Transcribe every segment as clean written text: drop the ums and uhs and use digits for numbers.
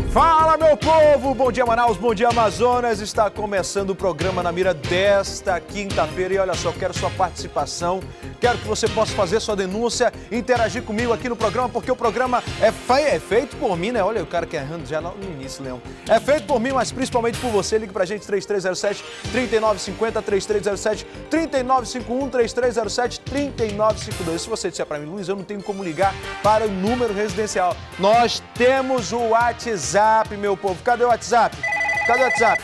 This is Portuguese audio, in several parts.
Fala, meu povo! Bom dia, Manaus, bom dia, Amazonas. Está começando o programa Na Mira desta quinta-feira. E olha só, quero sua participação. Quero que você possa fazer sua denúncia, interagir comigo aqui no programa, porque o programa é feito por mim, né? Olha o cara que errando já no início, Leão. É feito por mim, mas principalmente por você. Ligue pra gente, 3307-3950, 3307-3951, 3307-3952. Se você disser pra mim, Luiz, eu não tenho como ligar para o número residencial. Nós temos o WhatsApp, meu povo. Cadê o WhatsApp? Cadê o WhatsApp?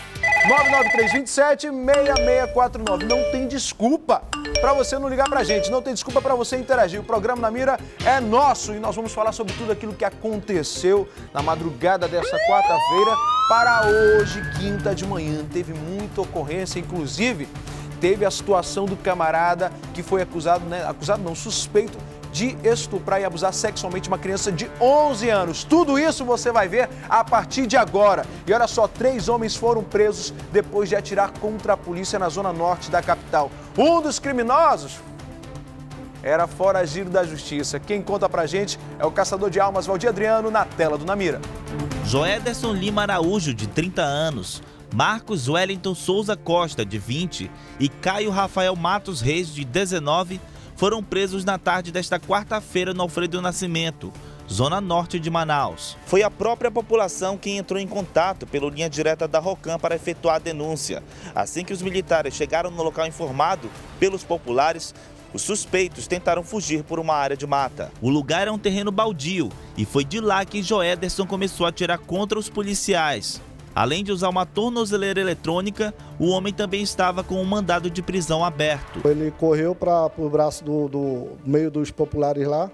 99327-6649. Não tem desculpa para você não ligar pra gente, não tem desculpa para você interagir. O programa Na Mira é nosso e nós vamos falar sobre tudo aquilo que aconteceu na madrugada desta quarta-feira para hoje, quinta de manhã. Teve muita ocorrência, inclusive teve a situação do camarada que foi acusado, suspeito de estuprar e abusar sexualmente uma criança de 11 anos. Tudo isso você vai ver a partir de agora. E olha só, 3 homens foram presos depois de atirar contra a polícia na zona norte da capital. Um dos criminosos era foragido da justiça. Quem conta pra gente é o caçador de almas Valdir Adriano, na tela do Na Mira. Joederson Lima Araújo, de 30 anos, Marcos Wellington Souza Costa, de 20, e Caio Rafael Matos Reis, de 19, foram presos na tarde desta quarta-feira no Alfredo Nascimento, zona norte de Manaus. Foi a própria população quem entrou em contato pela linha direta da ROCAM para efetuar a denúncia. Assim que os militares chegaram no local informado pelos populares, os suspeitos tentaram fugir por uma área de mata. O lugar é um terreno baldio e foi de lá que Joederson começou a atirar contra os policiais. Além de usar uma tornozeleira eletrônica, o homem também estava com um mandado de prisão aberto. Ele correu para o braço do meio dos populares lá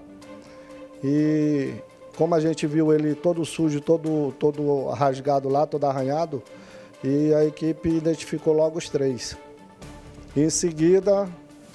e, como a gente viu ele todo sujo, todo rasgado lá, todo arranhado, e a equipe identificou logo os 3. Em seguida,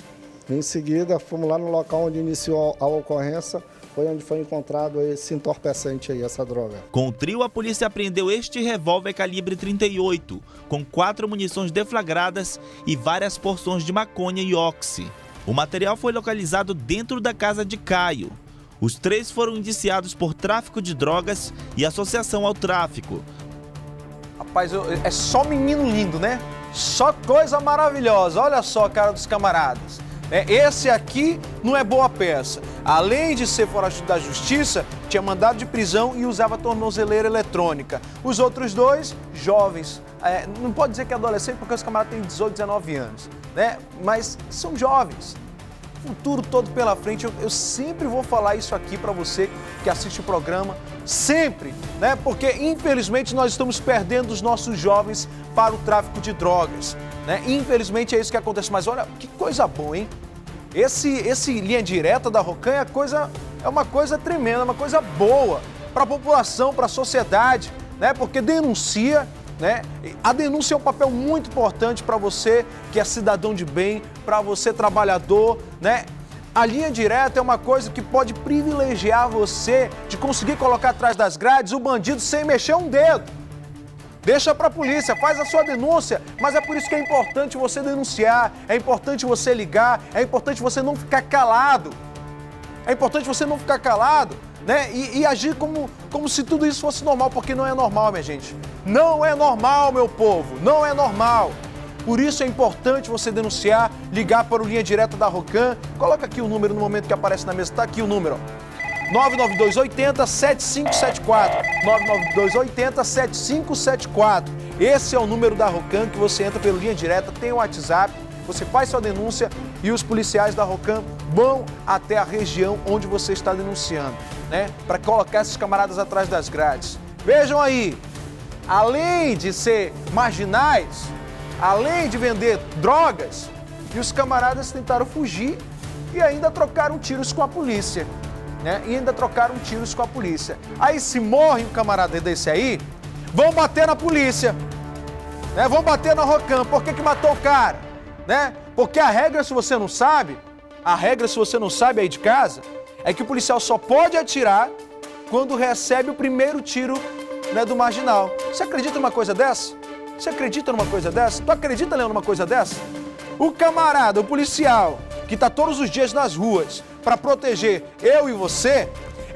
fomos lá no local onde iniciou a ocorrência, foi onde foi encontrado esse entorpecente aí, essa droga. Com o trio, a polícia apreendeu este revólver calibre 38, com 4 munições deflagradas e várias porções de maconha e oxi. O material foi localizado dentro da casa de Caio. Os 3 foram indiciados por tráfico de drogas e associação ao tráfico. Rapaz, é só menino lindo, né? Só coisa maravilhosa. Olha só a cara dos camaradas. Esse aqui não é boa peça. Além de ser foragido da justiça, tinha mandado de prisão e usava tornozeleira eletrônica. Os outros 2, jovens. Não pode dizer que é adolescente porque os camaradas têm 18, 19 anos, né? Mas são jovens. Futuro todo pela frente. Eu sempre vou falar isso aqui para você que assiste o programa. Sempre, né? Porque infelizmente nós estamos perdendo os nossos jovens para o tráfico de drogas, né? Infelizmente é isso que acontece. Mas olha, que coisa boa, hein? Esse linha direta da ROCAM é uma coisa tremenda, uma coisa boa para a população, para a sociedade, né? Porque denuncia, né? A denúncia é um papel muito importante para você que é cidadão de bem, para você trabalhador, né? A linha direta é uma coisa que pode privilegiar você de conseguir colocar atrás das grades o bandido sem mexer um dedo. Deixa para a polícia, faz a sua denúncia, mas é por isso que é importante você denunciar, é importante você ligar, é importante você não ficar calado. É importante você não ficar calado, né? E agir como se tudo isso fosse normal, porque não é normal, minha gente. Não é normal, meu povo, não é normal. Por isso é importante você denunciar, ligar para o linha direta da ROCAM. Coloca aqui o número no momento que aparece na mesa. Está aqui o número, ó. 99280-7574. 99280-7574. Esse é o número da ROCAM que você entra pela linha direta, tem o WhatsApp, você faz sua denúncia e os policiais da ROCAM vão até a região onde você está denunciando, né? Para colocar esses camaradas atrás das grades. Vejam aí, além de ser marginais, além de vender drogas, e os camaradas tentaram fugir e ainda trocaram tiros com a polícia, né? Aí se morre um camarada desse aí, vão bater na polícia, né? Vão bater na ROCAM. Por que matou o cara? Né? Porque a regra, se você não sabe aí de casa, é que o policial só pode atirar quando recebe o primeiro tiro, né, do marginal. Você acredita numa coisa dessa? Você acredita numa coisa dessa? Tu acredita, Leão, numa coisa dessa? O camarada, o policial, que está todos os dias nas ruas para proteger eu e você,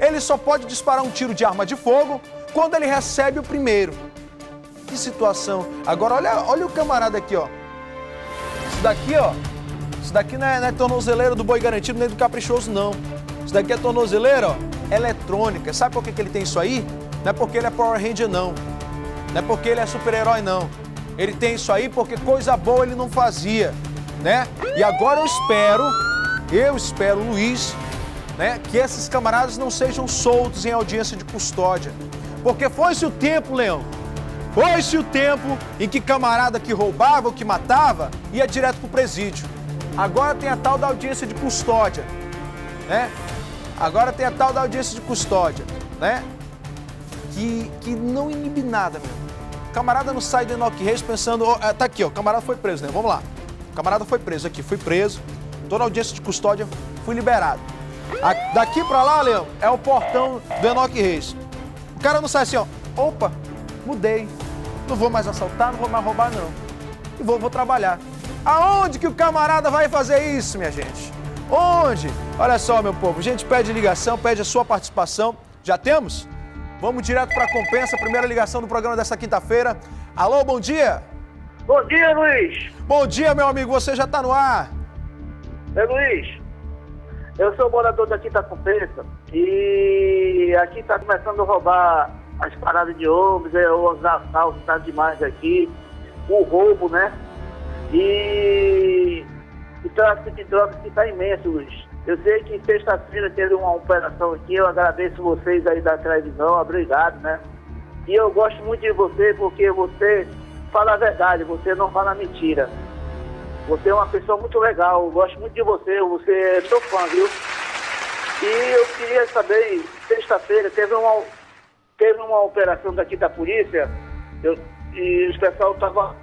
ele só pode disparar um tiro de arma de fogo quando ele recebe o primeiro. Que situação. Agora, olha o camarada aqui, ó. Isso daqui, ó. Isso daqui não é tornozeleira do boi garantido nem do caprichoso, não. Isso daqui é tornozeleira, ó, eletrônica. Sabe por que ele tem isso aí? Não é porque ele é Power Ranger, não. Não é porque ele é super-herói, não. Ele tem isso aí porque coisa boa ele não fazia, né? E agora eu espero, Luiz, né, que esses camaradas não sejam soltos em audiência de custódia. Porque foi-se o tempo, Leão, foi-se o tempo em que camarada que roubava ou que matava ia direto pro presídio. Agora tem a tal da audiência de custódia, né? Agora tem a tal da audiência de custódia, né? Que não inibe nada, meu. O camarada não sai do Enoque Reis pensando, tá aqui, ó, o camarada foi preso, né? Vamos lá. O camarada foi preso aqui, fui preso, tô na audiência de custódia, fui liberado. Daqui pra lá, Leão, é o portão do Enoque Reis. O cara não sai assim, ó, opa, mudei, não vou mais assaltar, não vou mais roubar, não. E vou trabalhar. Aonde que o camarada vai fazer isso, minha gente? Onde? Olha só, meu povo, a gente pede ligação, pede a sua participação. Já temos? Vamos direto para a compensa, primeira ligação do programa dessa quinta-feira. Alô, bom dia. Bom dia, Luiz. Bom dia, meu amigo, você já está no ar. Luiz, eu sou morador daqui da Compensa e aqui está começando a roubar as paradas de ônibus, os assaltos tá demais aqui, o roubo, né? E o tráfico de drogas que está imenso, Luiz. Eu sei que sexta-feira teve uma operação aqui, eu agradeço vocês aí da televisão, obrigado, né? E eu gosto muito de você porque você fala a verdade, você não fala mentira. Você é uma pessoa muito legal, eu gosto muito de você, você é meu fã, viu? E eu queria saber, sexta-feira teve uma operação daqui da polícia, e o pessoal estava...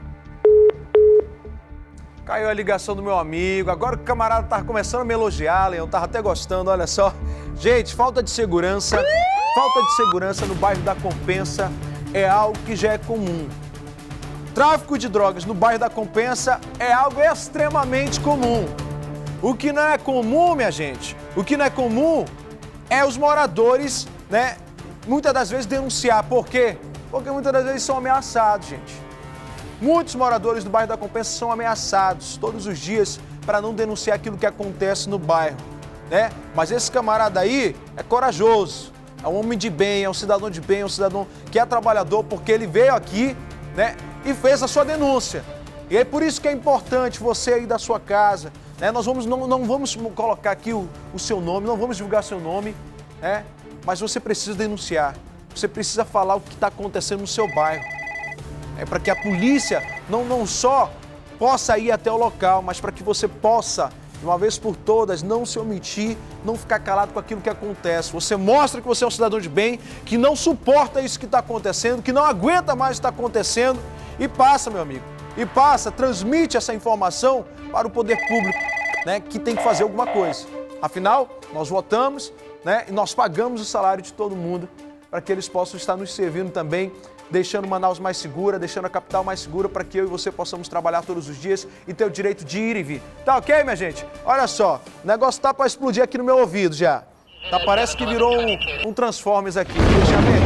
Caiu a ligação do meu amigo, agora que o camarada tava começando a me elogiar, Leão, tava até gostando, olha só. Gente, falta de segurança no bairro da Compensa é algo que já é comum. Tráfico de drogas no bairro da Compensa é algo extremamente comum. O que não é comum, minha gente, o que não é comum é os moradores, né, muitas das vezes denunciar. Por quê? Porque muitas das vezes são ameaçados, gente. Muitos moradores do bairro da Compensa são ameaçados todos os dias para não denunciar aquilo que acontece no bairro, né? Mas esse camarada aí é corajoso, é um homem de bem, é um cidadão de bem, é um cidadão que é trabalhador porque ele veio aqui, né, e fez a sua denúncia. E é por isso que é importante você aí da sua casa, né? Nós não vamos colocar aqui o seu nome, não vamos divulgar seu nome, né? Mas você precisa denunciar, você precisa falar o que está acontecendo no seu bairro. É para que a polícia não só possa ir até o local, mas para que você possa, de uma vez por todas, não se omitir, não ficar calado com aquilo que acontece. Você mostra que você é um cidadão de bem, que não suporta isso que está acontecendo, que não aguenta mais o que está acontecendo e passa, meu amigo. E passa, transmite essa informação para o poder público, né, que tem que fazer alguma coisa. Afinal, nós votamos, né, e nós pagamos o salário de todo mundo para que eles possam estar nos servindo também, deixando Manaus mais segura, deixando a capital mais segura para que eu e você possamos trabalhar todos os dias e ter o direito de ir e vir. Tá ok, minha gente? Olha só, o negócio tá para explodir aqui no meu ouvido já. Tá, parece que virou um Transformers aqui. Vou deixar bem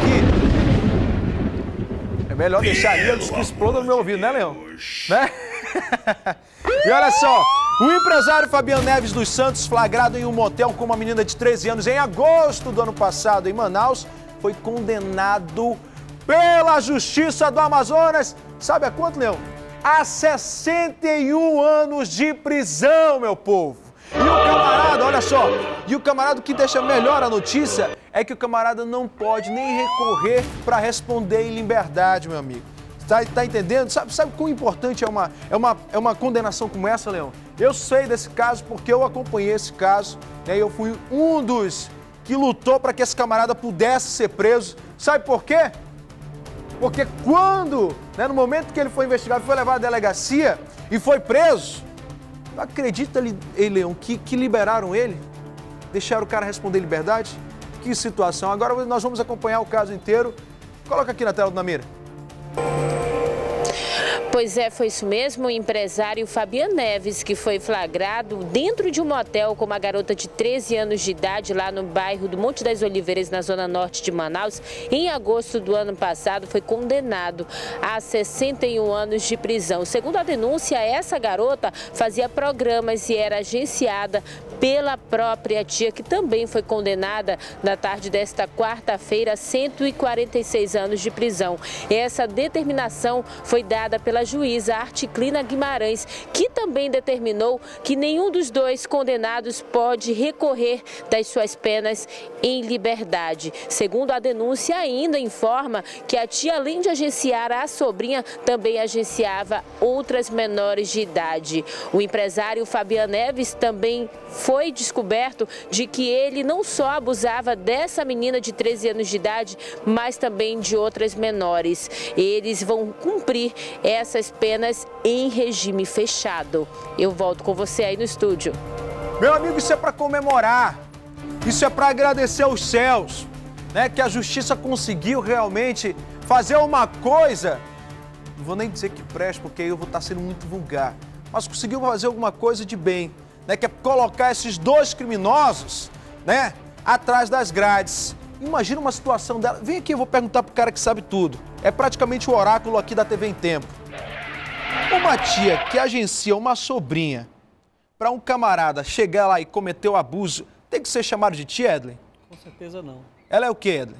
aqui. É melhor deixar ali antes que exploda no meu ouvido, né, Leão? Né? E olha só, o empresário Fabiano Neves dos Santos, flagrado em um motel com uma menina de 13 anos em agosto do ano passado em Manaus, foi condenado pela Justiça do Amazonas, sabe a quanto, Leão? A 61 anos de prisão, meu povo. E o camarada, olha só, e o camarada, que deixa melhor a notícia é que o camarada não pode nem recorrer para responder em liberdade, meu amigo. Tá entendendo? Sabe quão importante é uma condenação como essa, Leão? Eu sei desse caso porque eu acompanhei esse caso, né? Eu fui um dos que lutou para que esse camarada pudesse ser preso. Sabe por quê? Porque quando, né, no momento que ele foi investigado, foi levado à delegacia e foi preso, acredita, Leão, que liberaram ele? Deixaram o cara responder em liberdade? Que situação. Agora nós vamos acompanhar o caso inteiro. Coloca aqui na tela do Namira. Pois é, foi isso mesmo. O empresário Fabiano Neves, que foi flagrado dentro de um motel com uma garota de 13 anos de idade lá no bairro do Monte das Oliveiras, na zona norte de Manaus, em agosto do ano passado, foi condenado a 61 anos de prisão. Segundo a denúncia, essa garota fazia programas e era agenciada pela própria tia, que também foi condenada na tarde desta quarta-feira a 146 anos de prisão. Essa determinação foi dada pela juíza Articlina Guimarães, que também determinou que nenhum dos dois condenados pode recorrer das suas penas em liberdade. Segundo a denúncia, ainda informa que a tia, além de agenciar a sobrinha, também agenciava outras menores de idade. O empresário Fabiano Neves também foi descoberto de que ele não só abusava dessa menina de 13 anos de idade, mas também de outras menores. Eles vão cumprir essas penas em regime fechado. Eu volto com você aí no estúdio. Meu amigo, isso é para comemorar, isso é para agradecer aos céus, né? Que a justiça conseguiu realmente fazer uma coisa, não vou nem dizer que preste, porque eu vou estar sendo muito vulgar, mas conseguiu fazer alguma coisa de bem, né? Que é colocar esses dois criminosos, né, atrás das grades. Imagina uma situação dela. Vem aqui, eu vou perguntar pro cara que sabe tudo. É praticamente o oráculo aqui da TV em Tempo. Uma tia que agencia uma sobrinha para um camarada chegar lá e cometer o abuso, tem que ser chamado de tia, Edlen? Com certeza não. Ela é o quê, Edlen?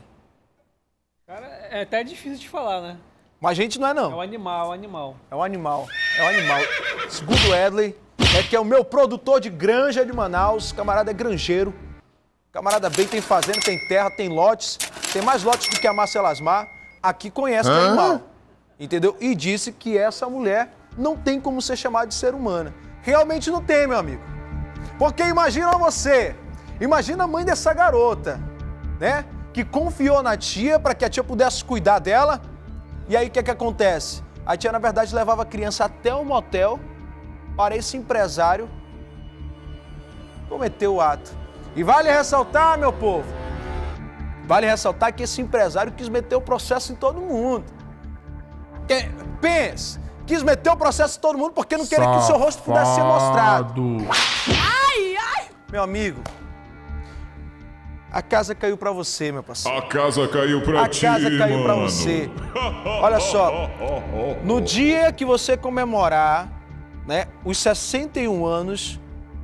Cara, é até difícil de falar, né? Mas a gente não é, não. É um animal, é um animal. É um animal, é um animal. Segundo o Edlen, que é o meu produtor de granja de Manaus, camarada é granjeiro. Camarada bem, tem fazenda, tem terra, tem lotes, tem mais lotes do que a Márcia Lasmar. Aqui conhece o animal, entendeu? E disse que essa mulher não tem como ser chamada de ser humana. Realmente não tem, meu amigo. Porque imagina você, imagina a mãe dessa garota, né? Que confiou na tia para que a tia pudesse cuidar dela. E aí o que é que acontece? A tia, na verdade, levava a criança até o motel para esse empresário cometer o ato. E vale ressaltar, meu povo, vale ressaltar que esse empresário quis meter o processo em todo mundo. Pense, quis meter o processo em todo mundo porque não queria que o seu rosto pudesse ser mostrado. Ai, ai! Meu amigo, a casa caiu pra você, meu parceiro. A casa caiu pra ti, A casa caiu pra mano. você. Olha só, no dia que você comemorar, né, os 61 anos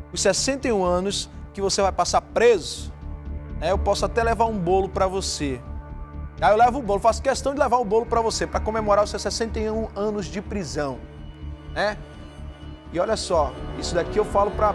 que você vai passar preso, né, eu posso até levar um bolo pra você. Aí eu levo o bolo, faço questão de levar o bolo pra você, pra comemorar os seus 61 anos de prisão, né? E olha só, isso daqui eu falo pra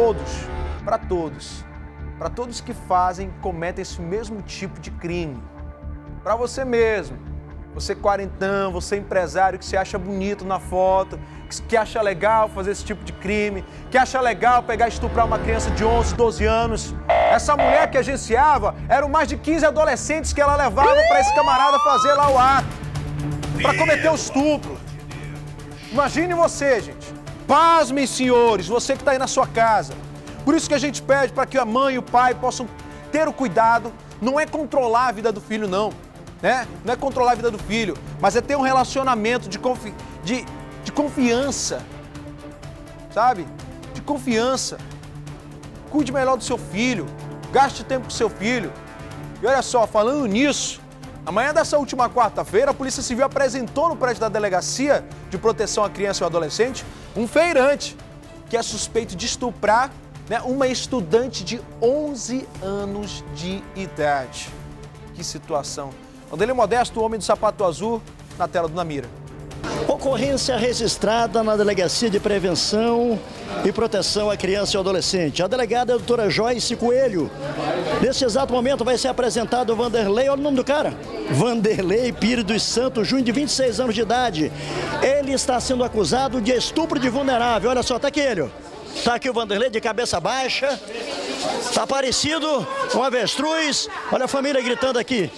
todos que cometem esse mesmo tipo de crime. Pra você mesmo, você quarentão, você empresário que se acha bonito na foto, que acha legal fazer esse tipo de crime, que acha legal pegar e estuprar uma criança de 11, 12 anos. Essa mulher que agenciava, eram mais de 15 adolescentes que ela levava para esse camarada fazer lá o ato, para cometer o estupro. Imagine você, gente. Pasmem, senhores, você que está aí na sua casa. Por isso que a gente pede para que a mãe e o pai possam ter o cuidado, não é controlar a vida do filho, não. Né? Não é controlar a vida do filho, mas é ter um relacionamento de confiança, sabe? De confiança. Cuide melhor do seu filho, gaste tempo com seu filho. E olha só, falando nisso, amanhã dessa última quarta-feira, a Polícia Civil apresentou no prédio da Delegacia de Proteção à Criança e ao Adolescente um feirante que é suspeito de estuprar, né, uma estudante de 11 anos de idade. Que situação. Vanderlei Modesto, o homem do sapato azul, na tela do Namira. Ocorrência registrada na Delegacia de Prevenção e Proteção à Criança e ao Adolescente. A delegada é a doutora Joyce Coelho. Neste exato momento vai ser apresentado o Vanderlei, olha o nome do cara. Vanderlei Pires dos Santos Júnior, de 26 anos de idade. Ele está sendo acusado de estupro de vulnerável. Olha só, tá aqui ele. Tá aqui o Vanderlei de cabeça baixa. Tá parecido um avestruz. Olha a família gritando aqui.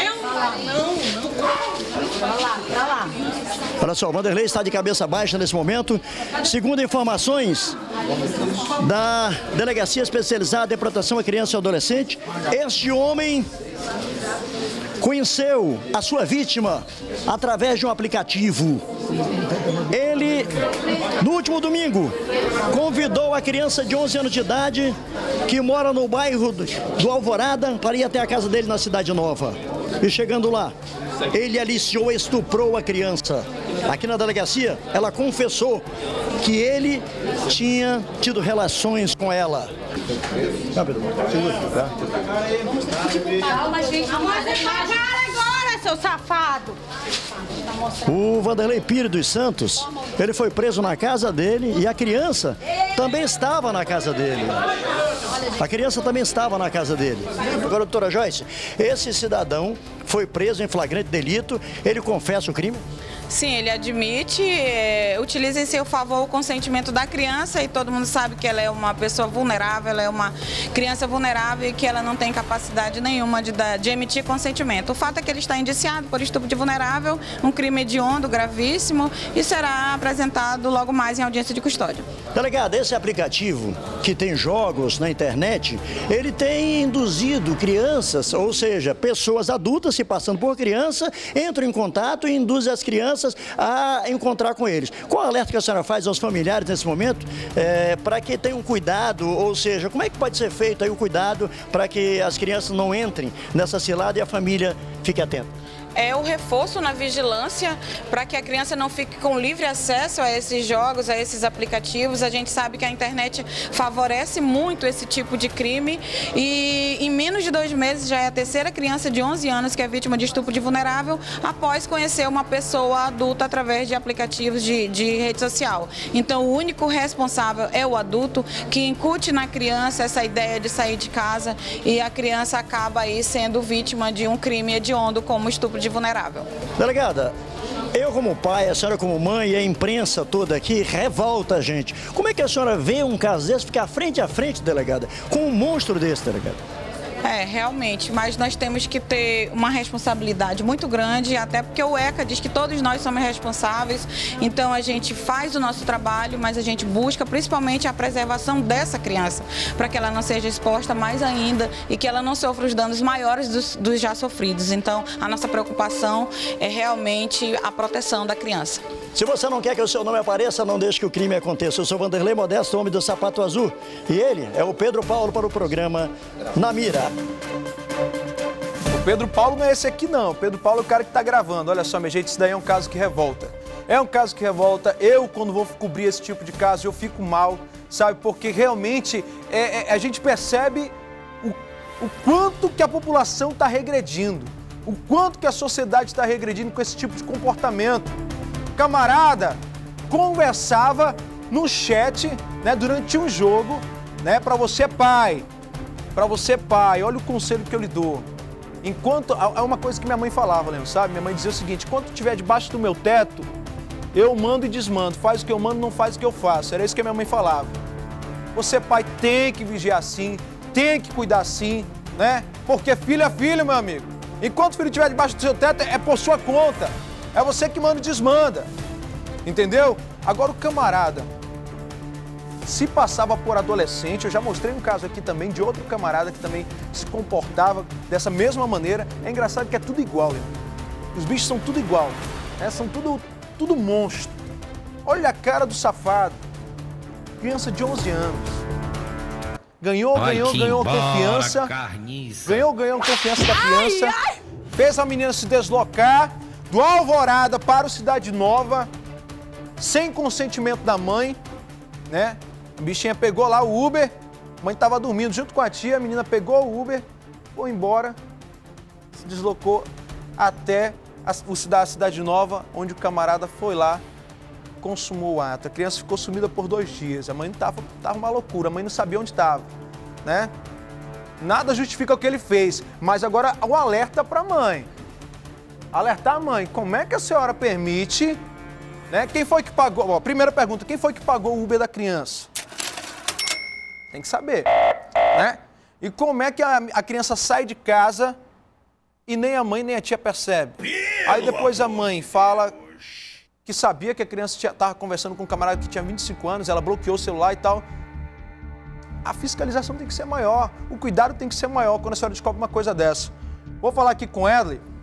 Olha só, o Vanderlei está de cabeça baixa nesse momento. Segundo informações da Delegacia Especializada em Proteção à Criança e ao Adolescente, este homem conheceu a sua vítima através de um aplicativo. Ele, no último domingo, convidou a criança de 11 anos de idade, que mora no bairro do Alvorada, para ir até a casa dele na Cidade Nova. E chegando lá, ele aliciou e estuprou a criança. Aqui na delegacia, ela confessou que ele tinha tido relações com ela. Calma, gente. Mostra sua cara agora, seu safado. O Vanderlei Pires dos Santos, ele foi preso na casa dele e a criança também estava na casa dele. A criança também estava na casa dele. Agora, doutora Joyce, esse cidadão foi preso em flagrante delito, ele confessa o crime? Sim, ele admite, utiliza em seu favor o consentimento da criança, e todo mundo sabe que ela é uma pessoa vulnerável, ela é uma criança vulnerável e que ela não tem capacidade nenhuma de emitir consentimento. O fato é que ele está indiciado por estupro de vulnerável, um crime hediondo, gravíssimo, e será apresentado logo mais em audiência de custódia. Delegado, esse aplicativo que tem jogos na internet, ele tem induzido crianças, ou seja, pessoas adultas se passando por criança, entram em contato e induzem as crianças a encontrar com eles. Qual alerta que a senhora faz aos familiares nesse momento para que tenham cuidado, ou seja, como é que pode ser feito aí o cuidado para que as crianças não entrem nessa cilada e a família fique atenta? É o reforço na vigilância para que a criança não fique com livre acesso a esses jogos, a esses aplicativos. A gente sabe que a internet favorece muito esse tipo de crime e em menos de 2 meses já é a terceira criança de 11 anos que é vítima de estupro de vulnerável após conhecer uma pessoa adulta através de aplicativos de rede social. Então o único responsável é o adulto que incute na criança essa ideia de sair de casa e a criança acaba aí sendo vítima de um crime hediondo como estupro de vulnerável. Delegada, eu como pai, a senhora como mãe e a imprensa toda aqui revolta a gente. Como é que a senhora vê um caso desse ficar frente a frente, delegada, com um monstro desse, delegada? Realmente, mas nós temos que ter uma responsabilidade muito grande, até porque o ECA diz que todos nós somos responsáveis, então a gente faz o nosso trabalho, mas a gente busca principalmente a preservação dessa criança, para que ela não seja exposta mais ainda e que ela não sofra os danos maiores dos já sofridos. Então, a nossa preocupação é realmente a proteção da criança. Se você não quer que o seu nome apareça, não deixe que o crime aconteça. Eu sou Vanderlei Modesto, homem do sapato azul, e ele é o Pedro Paulo para o programa Na Mira. O Pedro Paulo não é esse aqui não, o Pedro Paulo é o cara que tá gravando. Olha só, minha gente, isso daí é um caso que revolta. É um caso que revolta. Eu, quando vou cobrir esse tipo de caso, eu fico mal, sabe? Porque realmente a gente percebe o quanto que a população está regredindo, o quanto que a sociedade está regredindo com esse tipo de comportamento. Camarada conversava no chat, né, durante um jogo, né, para você pai, olha o conselho que eu lhe dou. Enquanto, é uma coisa que minha mãe falava, Leandro, sabe? Minha mãe dizia o seguinte: enquanto estiver debaixo do meu teto, eu mando e desmando, faz o que eu mando, não faz o que eu faço. Era isso que a minha mãe falava. Você pai tem que vigiar assim, tem que cuidar assim, né? Porque filho é filho, meu amigo. Enquanto o filho estiver debaixo do seu teto, é por sua conta. É você que manda e desmanda, entendeu? Agora o camarada se passava por adolescente. Eu já mostrei um caso aqui também de outro camarada que também se comportava dessa mesma maneira. É engraçado que é tudo igual, né? Os bichos são tudo igual, né? São tudo monstro. Olha a cara do safado. Criança de 11 anos. Ganhou confiança. Ganhou confiança da criança. Fez a menina se deslocar do Alvorada para o Cidade Nova, sem consentimento da mãe, né? A bichinha pegou lá o Uber, a mãe estava dormindo junto com a tia, a menina pegou o Uber, foi embora, se deslocou até a Cidade Nova, onde o camarada foi lá, consumou o ato. A criança ficou sumida por 2 dias, a mãe tava uma loucura, a mãe não sabia onde estava, né? Nada justifica o que ele fez, mas agora o alerta para a mãe. Alertar a mãe, como é que a senhora permite, né? Quem foi que pagou? Ó, primeira pergunta, quem foi que pagou o Uber da criança? Tem que saber, né? E como é que a criança sai de casa e nem a mãe nem a tia percebe? Aí depois a mãe fala que sabia que a criança estava conversando com um camarada que tinha 25 anos, ela bloqueou o celular e tal. A fiscalização tem que ser maior, o cuidado tem que ser maior quando a senhora descobre uma coisa dessa. Vou falar aqui com Edley.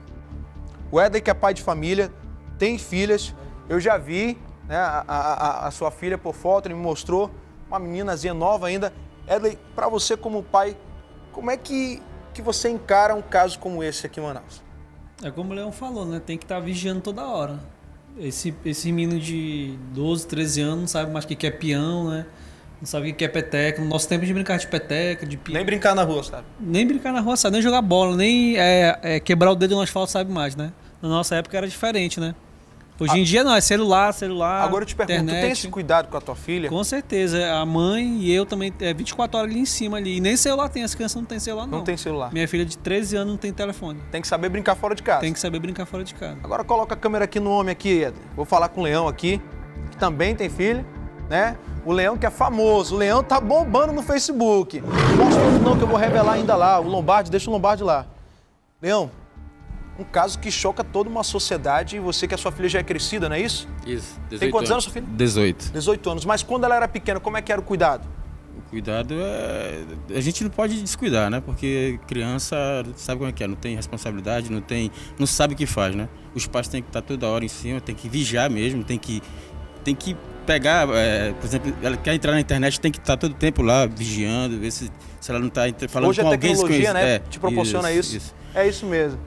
O Edley, que é pai de família, tem filhas. Eu já vi, né, a sua filha por foto, ele me mostrou. Uma meninazinha nova ainda. Edley, para você como pai, como é que você encara um caso como esse aqui em Manaus? É como o Leão falou, né? Tem que estar vigiando toda hora. Esse menino de 12, 13 anos não sabe mais o que é peão, né? Não sabe o que é peteca. No nosso tempo de brincar de peteca, de peão. Nem brincar na rua, sabe? Nem brincar na rua, sabe? Nem jogar bola, nem quebrar o dedo no asfalto, sabe mais, né? Na nossa época era diferente, né? Hoje em dia não, é celular. Agora eu te pergunto, internet. Tu tem esse cuidado com a tua filha? Com certeza. A mãe e eu também, 24 horas ali em cima ali. E nem celular tem, as crianças não têm celular não. Não tem celular. Minha filha de 13 anos não tem telefone. Tem que saber brincar fora de casa. Tem que saber brincar fora de casa. Agora coloca a câmera aqui no homem aqui, Edley. Vou falar com o Leão aqui, que também tem filha, né? O Leão que é famoso. O Leão tá bombando no Facebook. Não mostra outro não, que eu vou revelar ainda lá. O Lombardi, deixa o Lombardi lá. Leão, um caso que choca toda uma sociedade e você que a sua filha já é crescida, não é isso? Isso, 18 Tem quantos anos sua filha? 18. 18 anos. Mas quando ela era pequena, como é que era o cuidado? O cuidado é... A gente não pode descuidar, né? Porque criança sabe como é que é, não tem responsabilidade, não sabe o que faz, né? Os pais têm que estar toda hora em cima, tem que vigiar mesmo, tem que pegar, por exemplo, ela quer entrar na internet, tem que estar todo tempo lá vigiando, ver se ela não está falando hoje com alguém desconhecido. Hoje a tecnologia, né, te proporciona isso. É isso mesmo.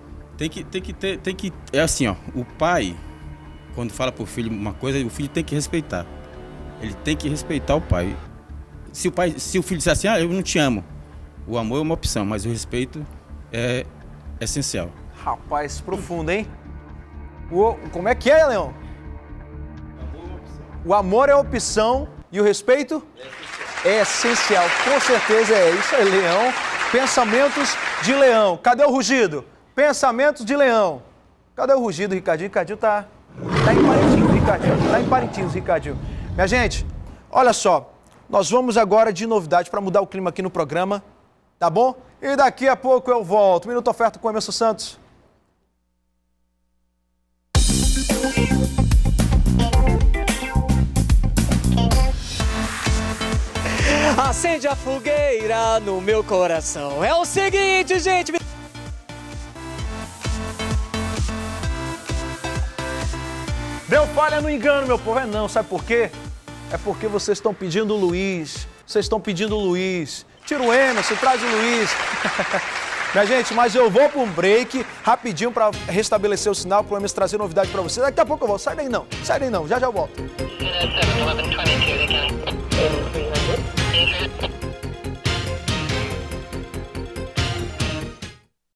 É assim, ó, o pai, quando fala pro filho uma coisa, o filho tem que respeitar. Ele tem que respeitar o pai. Se o filho disser assim, eu não te amo, o amor é uma opção, mas o respeito é essencial. Rapaz, profundo, hein? Como é que é, Leão? O amor é opção e o respeito é essencial. Com certeza é isso aí, Leão. Pensamentos de Leão. Cadê o rugido? Pensamentos de Leão. Cadê o rugido, Ricardinho? Ricardinho tá em Parintins, Ricardinho. Tá em Parintins, Ricardinho. Minha gente, olha só. Nós vamos agora de novidade para mudar o clima aqui no programa, tá bom? E daqui a pouco eu volto. Minuto Oferta com o Emerson Santos. Acende a fogueira no meu coração. É o seguinte, gente. Deu falha no engano, meu povo. Não, sabe por quê? É porque vocês estão pedindo o Luiz. Vocês estão pedindo o Luiz. Tira o Emerson, traz o Luiz. Minha gente, mas eu vou para um break rapidinho para restabelecer o sinal, para o Emerson trazer novidade para vocês. Daqui a pouco eu volto. Sai daí não, já já eu volto.